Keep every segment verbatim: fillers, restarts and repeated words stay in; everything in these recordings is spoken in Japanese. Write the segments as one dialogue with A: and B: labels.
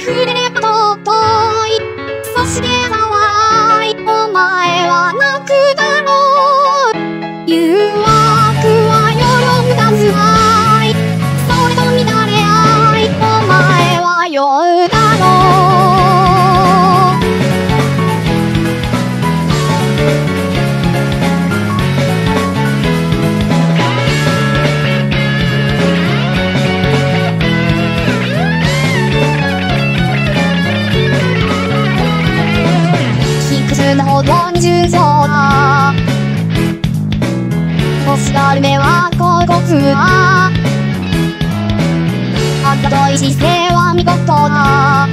A: 触れれば尊い。そして騒い、お前は泣くだろう。誘惑は夜むだずない。それと乱れ合い、お前は酔うだろう。ほどに重症だ。欲しがる目はここつな。あったとい姿勢は見事だ。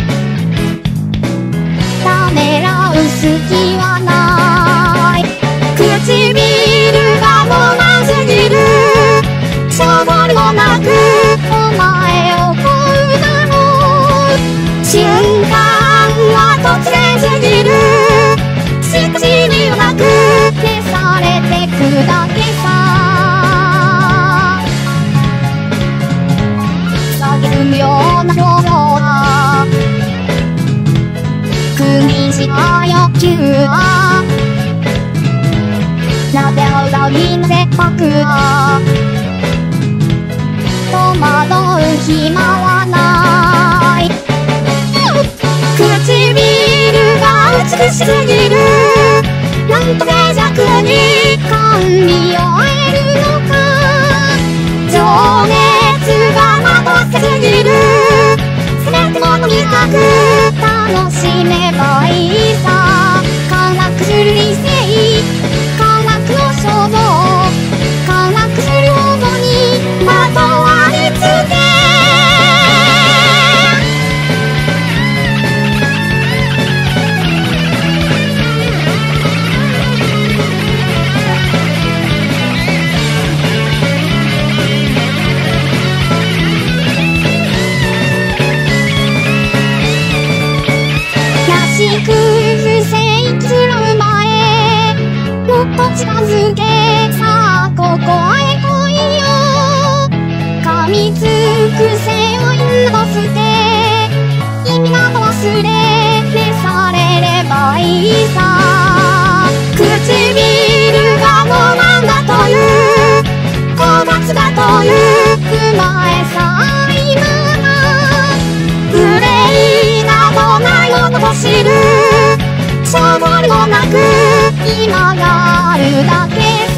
A: ためらう隙はない。唇がもますぎる。しょぼりもなくお前を追うだろう。瞬間は突然すぎる。しかし理由なく消されてくだけさ。叫ぶような表情だ。釘した欲求だ。なぜ合うたびの切迫だ。戸惑う暇はない。唇が美しすぎる。なんと脆弱に甘美を得るのか。情熱がまとせすぎる。全てもとにかく楽しめばいいさ。科学する理性、科学の衝動、科学する応募にまとわりつけ。不正する前もっと近づけ。さあここへ来いよ。噛みつくせよいんだと捨て。意味など忘れ召されればいいさ。唇がロマンだという高圧だという踏まえさ今がプレイなどないのと知る。しょぼりもなく今があるだけ